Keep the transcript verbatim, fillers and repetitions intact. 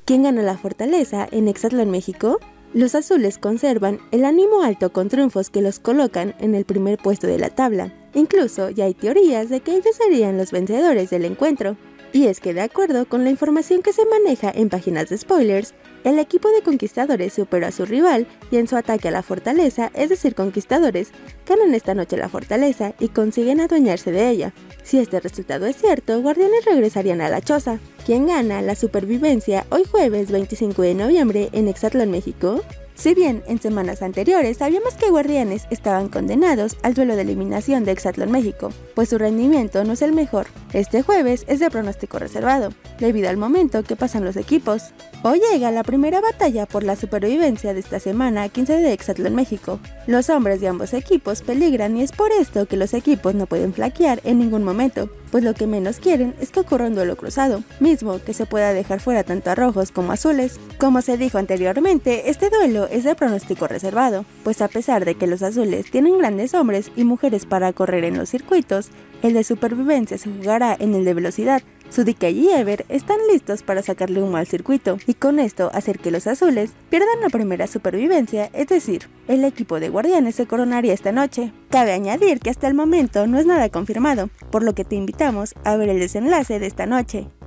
¿Quién gana la Fortaleza en Exatlón, México? Los azules conservan el ánimo alto con triunfos que los colocan en el primer puesto de la tabla. Incluso ya hay teorías de que ellos serían los vencedores del encuentro. Y es que de acuerdo con la información que se maneja en páginas de spoilers, el equipo de Conquistadores superó a su rival y en su ataque a la Fortaleza, es decir Conquistadores, ganan esta noche la Fortaleza y consiguen adueñarse de ella. Si este resultado es cierto, Guardianes regresarían a la choza. ¿Quién gana la supervivencia hoy jueves veinticinco de noviembre en Exatlón, México? Si bien en semanas anteriores sabíamos que Guardianes estaban condenados al duelo de eliminación de Exatlón, México, pues su rendimiento no es el mejor, este jueves es de pronóstico reservado, debido al momento que pasan los equipos. Hoy llega la primera batalla por la supervivencia de esta semana quince de Exatlón, México. Los hombres de ambos equipos peligran y es por esto que los equipos no pueden flaquear en ningún momento, pues lo que menos quieren es que ocurra un duelo cruzado, mismo que se pueda dejar fuera tanto a rojos como azules. Como se dijo anteriormente, este duelo es de pronóstico reservado, pues a pesar de que los azules tienen grandes hombres y mujeres para correr en los circuitos, el de supervivencia se jugará en el de velocidad. Sudike y Ever están listos para sacarle humo al circuito y con esto hacer que los azules pierdan la primera supervivencia, es decir, el equipo de Guardianes se coronaría esta noche. Cabe añadir que hasta el momento no es nada confirmado, por lo que te invitamos a ver el desenlace de esta noche.